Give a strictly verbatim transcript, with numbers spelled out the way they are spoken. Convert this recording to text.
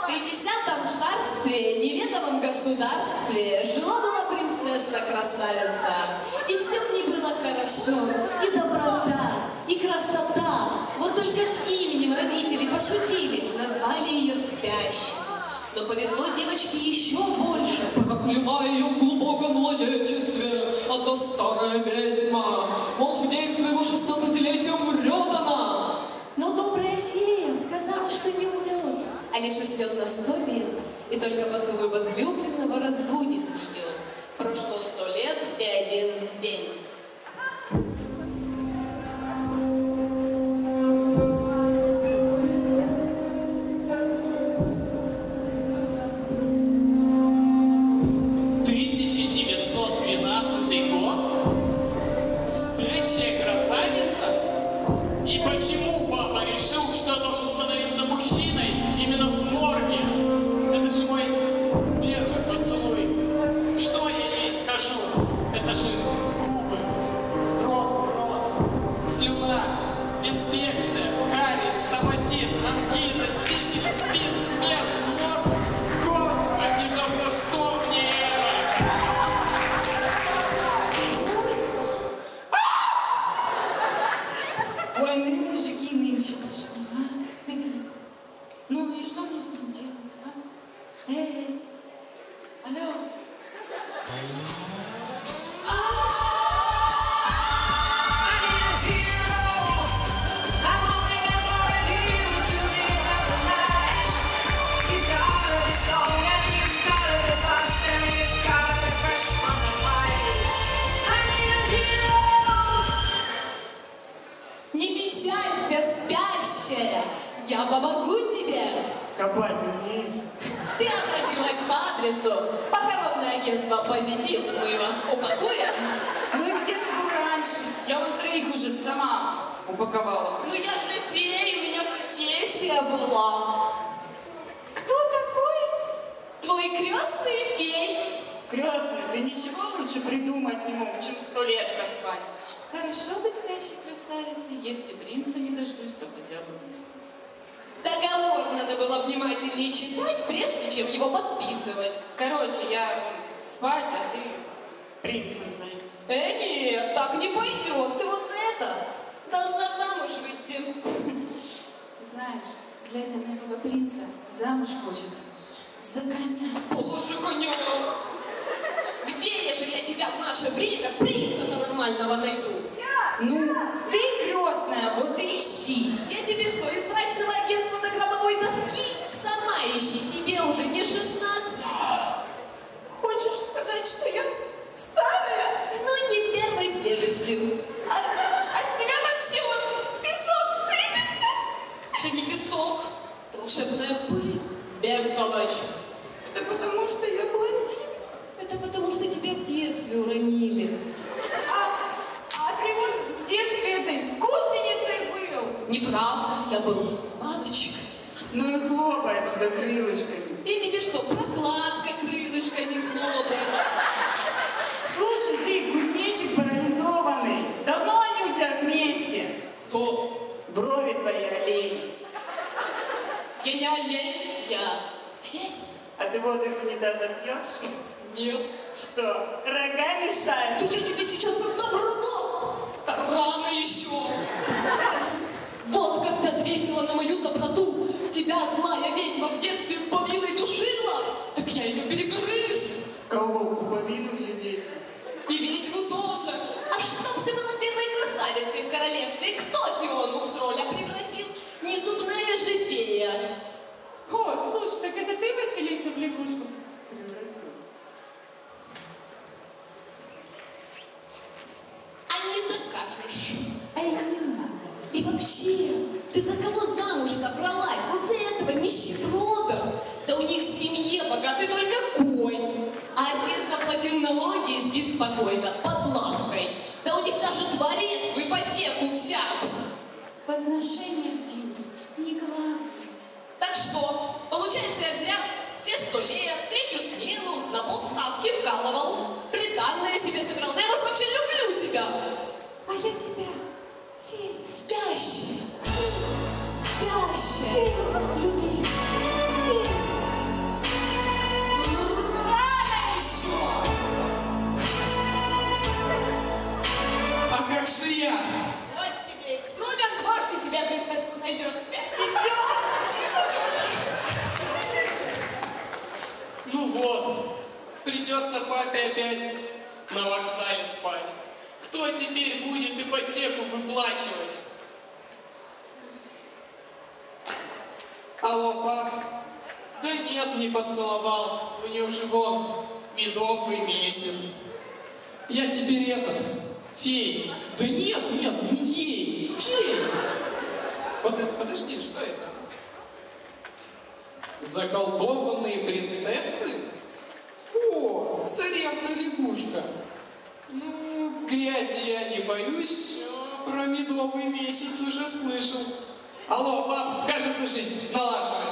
В тридесятом царстве, неведомом государстве, жила-была принцесса-красавица. И все в ней было хорошо. И доброта, и красота. Вот только с именем родители пошутили, назвали ее Спящей. Но повезло девочке еще больше. Прокляла ее в глубоком младенчестве одна старая ведьма. Мол, в день своего шестнадцатилетия умрет она. Но добрая фея сказала, что не умрет, а лишь уснет на сто лет. И только поцелуй возлюбленного разбудит ее. Прошло сто лет и один день. тысяча девятьсот двенадцатый год? Спящая красавица? И почему папа решил, что я должен становиться мужчиной именно в морге? Это же мой первый поцелуй. Что я ей скажу? Это же в губы, рот в рот, слюна, инфекция, кариес, стоматит, ангина, сифилис, спид, смерть, мор. Господи, да за что мне это? Ой, ну мужики нынче пошли, а? Ну и что мне с ним делать, а? Эй, алло. Не мешайся, спящая, я помогу тебе. Копать умеешь? Ты обратилась по адресу похоронное агентство «Позитив». Мы вас упакуем. Ну и где ты был раньше? Я вот троих уже сама упаковала. Ну я же фея, у меня же сессия была. Кто такой? Твой крестный фей. Крестный, ты ничего лучше придумать не мог, чем сто лет проспать. Хорошо быть спящей красавицей, если принца не дождусь, то хотя бы выспаться. Договор надо было внимательнее читать, прежде чем его подписывать. Короче, я спать, а ты принцем займись. Э, нет, так не пойдет. Ты вот за это должна замуж выйти. Знаешь, глядя на этого принца, замуж хочется за коня. Положи коня. Где же я тебя в наше время принца-то нормального найду? Ну, ты крестная, вот и ищи. Я тебе что, из брачного агентства до гробовой доски? Сама ищи, тебе уже не шестнадцать. Хочешь сказать, что я старая? Ну, не первой свежестью. А, а с тебя вообще вот песок сыпется? Это не песок, волшебная пыль. Бестолочь. Это потому, что я блондин. Это потому, что тебя в детстве уронили. А, а ты вот в детстве этой гусеницей был. Неправда, я был бабочкой. Ну и хлопается да крылышками. И тебе что, прокладка крылышками хлопает? Слушай, ты кузнечик парализованный. Давно они у тебя вместе? Кто? Брови твои олени. Я не олень, я фея. А ты воду из унитаза пьешь? Нет. Что, рога мешают? Да я тебе сейчас как доброду. Так рано еще. Вот как ты ответила на мою доброту. Тебя злая ведьма в детстве пуповиной душила. Так я ее перегрыз. Кого? Пуповину или ведьму? И ведьму тоже. А чтоб ты была первой красавицей в королевстве, кто Фиону в тролля превратил? Не зубная же фея. О, слушай, так это ты Василису в лягушку Превратил. А не докажешь. А я не надо. И вообще, ты за кого замуж собралась? Вот за этого нищеброда. Да у них в семье богатый только конь. А отец заплатил налоги и спит спокойно, под лавкой. Да у них даже дворец в ипотеку взят. В отношениях деньги не главное. Так что, получается, я взял все сто лет, третью смену, на полставки вкалывал, приданное себе собирал. Да я, может, вообще люблю тебя. А я тебя, фея, Спящая, спящая, люби. фея. вот, придется папе опять на вокзале спать. Кто теперь будет ипотеку выплачивать? Алло, пап? Да нет, не поцеловал. У него же вон медовый месяц. Я теперь этот, фей. Да нет, нет, не гей, фей. Под, подожди, что это? Заколдованные принцессы? О, царевна лягушка. Ну, грязи я не боюсь, а про медовый месяц уже слышал. Алло, пап, кажется, жизнь налаживается.